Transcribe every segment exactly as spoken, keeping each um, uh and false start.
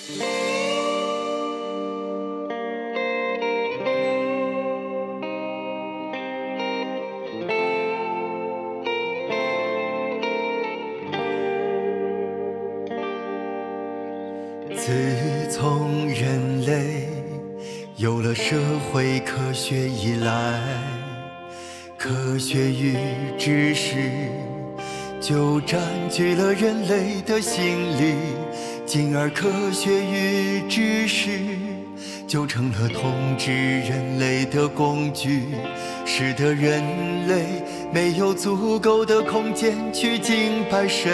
自从人类有了社会科学以来，科学与知识就占据了人类的心理，进而科学与知识就成了统治人类的工具，使得人类没有足够的空间去敬拜神，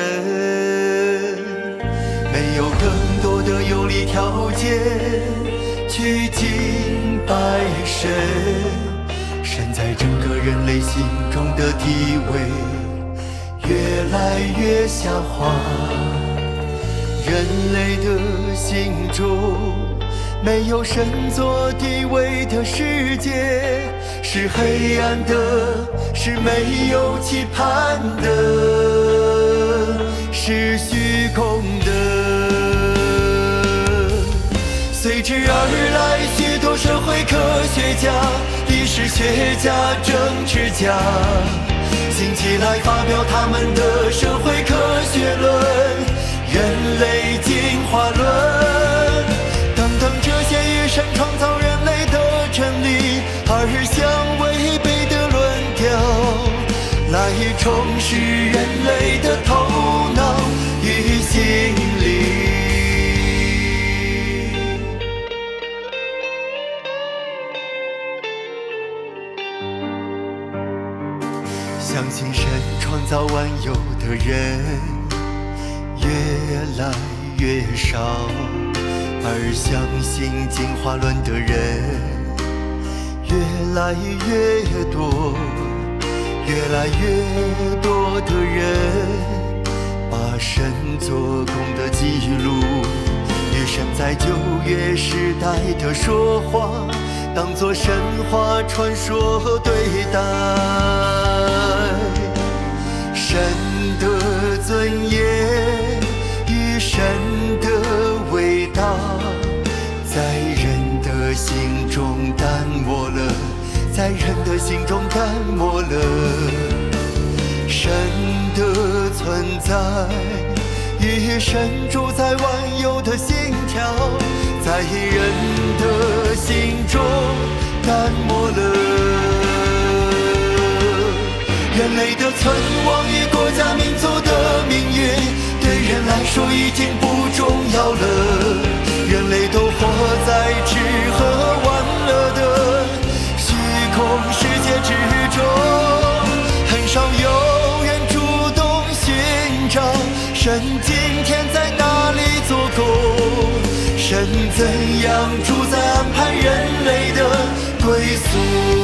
没有更多的有利条件去敬拜神，神在整个人类心中的地位越来越下滑，人类的心中没有神作地位的世界，是黑暗的，是没有期盼的，是虚空的。随之而来许多社会科学家、历史学家、政治家，兴起来发表他们的社会科学论、人类进化论等等，这些与神创造人类的真理而相违背的论调，来充实人类的头脑与心灵。相信神创造万有的人越来越少，而相信进化论的人越来越多，越来越多的人把神做工的记录与神在旧约时代的说话当作神话传说对待，神的尊严与神的伟大在人的心中淡漠了，在人的心中淡漠了，神的存在与神主宰万有的信条在人的心中淡漠了，人类的存亡与国家民族的命运对人来说已经不重要了，人类都活在吃喝玩乐的虚空世界之中，很少有人主动寻找神今天在哪里做工，神怎样主宰安排人类的归宿。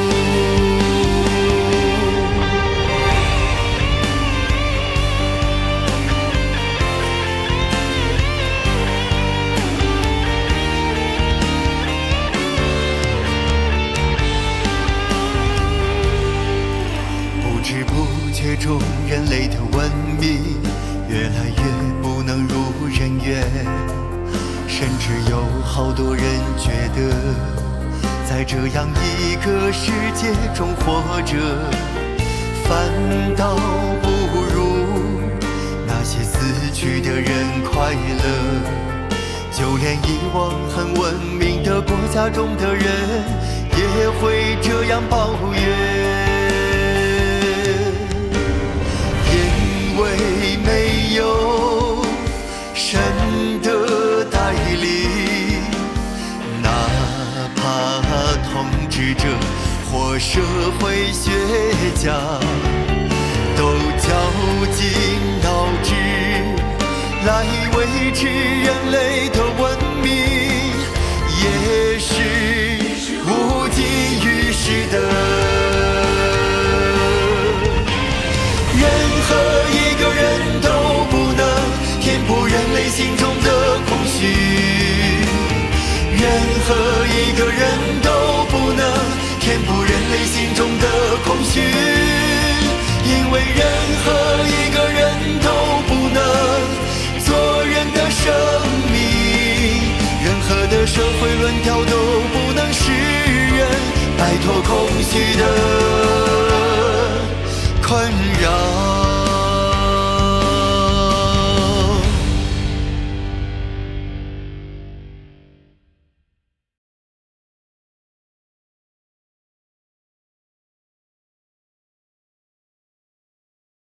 不知不觉中，人类的文明越来越不能如人愿，甚至有好多人觉得在这样一个世界中活着反倒不如那些死去的人快乐，就连以往很文明的国家中的人也会这样抱怨，因为没有神的带领，哪怕统治者或社会学家都绞尽脑汁来维持人类的文明，也是无济于事的。任何一个人都不能填补人类心中的空虚，任何一个人都不能填补人类心中的空虚，因为任何一个人都不能做人的生命脱空虚的困扰。